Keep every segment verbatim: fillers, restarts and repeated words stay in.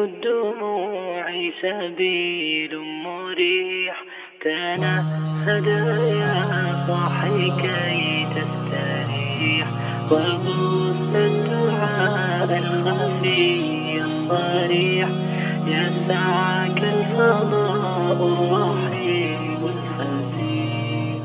الدموع سبيل مريح، تنهد يا صاحي كي تستريح، وبث الدعاء الخفي الصريح، يسعك الفضاء الرحيم الفسيح.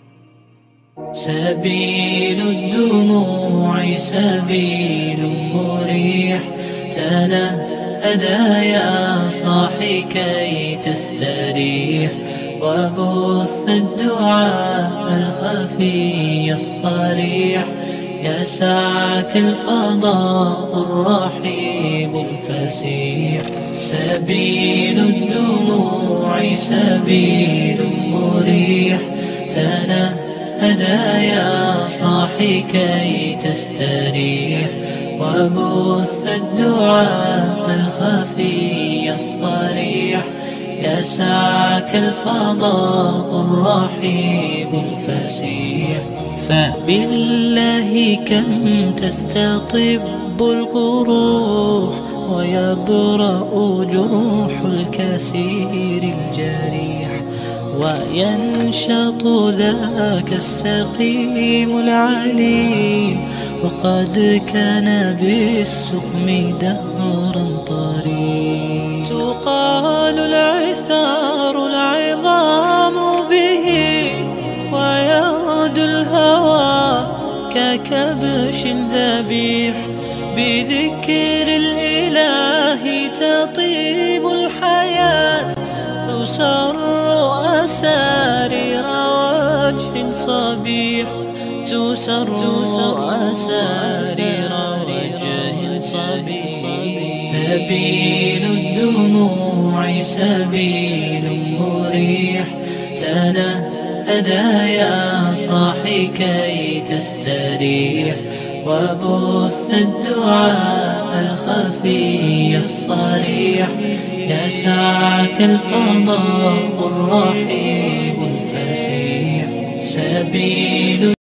سبيل الدموع سبيل مريح، تنهد يا صاحي كي تستريح، وبث الدعاء الخفي الصريح، يسعك الفضاء الرحيب الفسيح. سبيل الدموع سبيل مريح، تنهد يا صاحي كي تستريح، وبث الدعاء الخفي الصريح، يسعك الفضاء الرحيب الفسيح. فبالله كم تستطب القروح، ويبرأ جروح الكسير الجريح، وينشط ذاك السقيم العليل، وقد كان بالسقم دهرا طريق. تقال العثار العظام به، ويغدو الهوى ككبش ذبيح، بذكر الإله تطيب الحياة، تسر أسارير وجه صبيح، تسر أسارير وجه صبيح. سبيل الدموع سبيل مريح، تنهد يا صاحي كي تستريح، وبث الدعاء الخفي الصريح، يسعك الفضاء الرحيب الفسيح. سبيل